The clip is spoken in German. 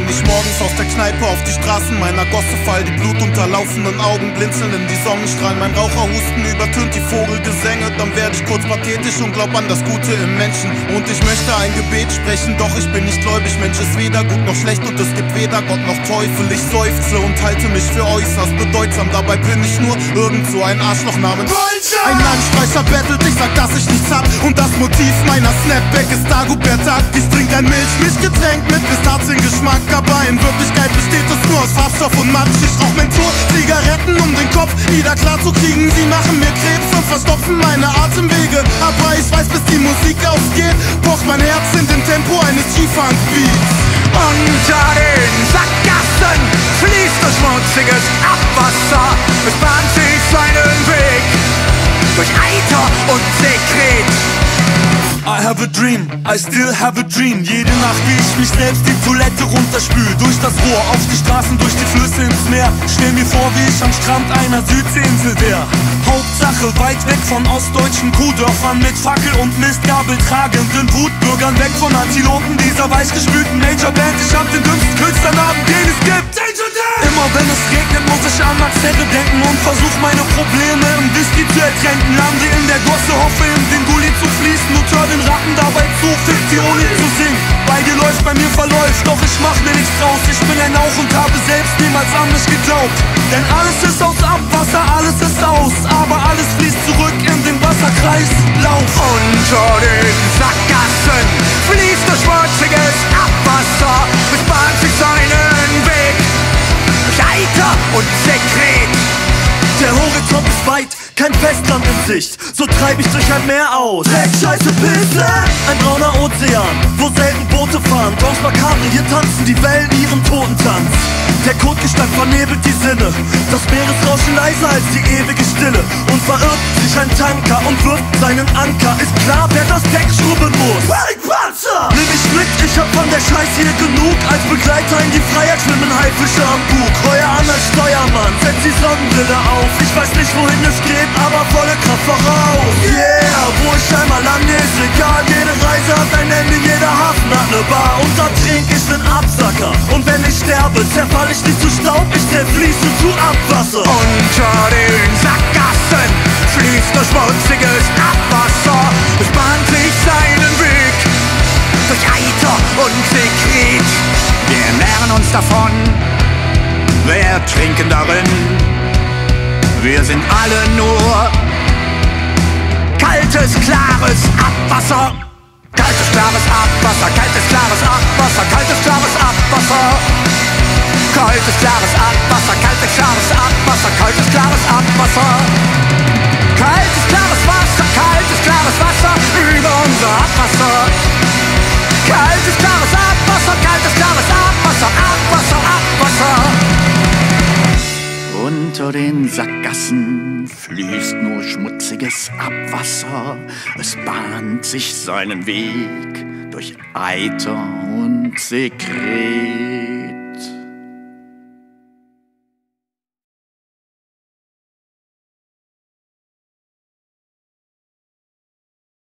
ich morgens aus der Kneipe auf die Straßen meiner Gosse fall, die blutunterlaufenden Augen blinzeln in die Sonnenstrahlen. Mein Raucherhusten übertönt die Vogelgesänge, dann werde ich kurz pathetisch und glaub an das Gute im Menschen. Und ich möchte ein Gebet sprechen, doch ich bin nicht gläubig. Mensch ist weder gut noch schlecht und es gibt weder Gott noch Teufel. Ich seufze und halte mich für äußerst bedeutsam, dabei bin ich nur irgend so ein Arschloch namens Bullshit. Ein Landstreicher bettelt, ich sag, dass ich nichts hab, und das Motiv meiner Snapback ist Dagobert Tag. Ich trink ein Milchgetränk mit Pistaziengeschmack, aber in Wirklichkeit besteht es nur aus Farbstoff und Matsch. Ich rauch Menthol, Zigaretten, um den Kopf wieder klar zu kriegen. Sie machen mir Krebs und verstopfen meine Atemwege, aber ich weiß, bis die Musik ausgeht, pocht mein Herz in dem Tempo eines G-Funk-Beats. Unter den Sackgassen fließt das schmutziges Abwasser. Es bahnt sich seinen Weg durch Eiter und Sekret. I have a dream, I still have a dream. Jede Nacht wie ich mich selbst die Toilette runterspül. Durch das Rohr, auf die Straßen, durch die Flüsse ins Meer. Stell mir vor, wie ich am Strand einer Südseeinsel wär. Hauptsache weit weg von ostdeutschen Kuhdörfern mit Fackel und Mistgabel tragenden Wutbürgern. Weg von Antilopen dieser weichgespülten Majorband. Ich hab den dümmsten Künstlernamen, den es gibt. Immer wenn es regnet, muss ich an Max Herre denken und versuch meine Probleme im Whisky zu ertränken. Lande in der Gosse, hoffe in den Gully zu fließen und hör den Ratten dabei zu, 50 ohne zu singen. Bei dir läuft, bei mir verläuft, doch ich mach mir nichts draus. Ich bin ein Lauch und habe selbst niemals an mich geglaubt. Denn alles ist aus Abwasser, alles ist aus, aber alles fließt zurück in den Wasserkreislauf. Unter den Sackgassen fließt das schmutziges Abwasser. Es bahnt sich seinen Weg durch Eiter und Sekret. Der Horizont ist weit, kein Festland in Sicht, so treib ich durch ein Meer aus. Dreck, Scheiße, Pisse! Ein brauner Ozean, wo selten Boote fahren. Draußen makabre, hier tanzen die Wellen ihren Totentanz. Der Kotgestank vernebelt die Sinne, das Meeresrauschen leiser als die ewige Stille. Und verirrt sich ein Tanker und wirft seinen Anker. Ist klar, wer das Deck schrubben muss. Panzer! Nimm mich mit, ich hab von der Scheiß hier genug. Als Begleiter in die Freiheit schwimmen Haifische am Bug. Heuer an als Steuermann, setz die Sonnenbrille auf. Ich weiß nicht, wohin es geht, aber volle Kraft voraus. Yeah, wo ich einmal lande, ist egal. Jede Reise hat ein Ende, jeder Hafen hat ne Bar. Und da trink ich den Absacker. Und wenn ich sterbe, zerfall ich nicht zu Staub, ich zerfließe zu Abwasser. Unter den Sackgassen fließt das schmutziges Abwasser. Es bahnt sich seinen Weg durch Eiter und Sekret. Wir ernähren uns davon, wir ertrinken darin. Wir sind alle nur kaltes, klares Abwasser. Kaltes, klares Abwasser, kaltes, klares Abwasser, kaltes, klares Abwasser. Kaltes, klares Abwasser, kaltes, klares Abwasser, kaltes, klares Abwasser. Kaltes, klares Wasser, kaltes, klares Wasser über unser Abwasser. Kaltes, klares Abwasser, kaltes, klares Abwasser, Abwasser, Abwasser. Unter den Sackgassen fließt nur schmutziges Abwasser. Es bahnt sich seinen Weg durch Eiter und Sekret.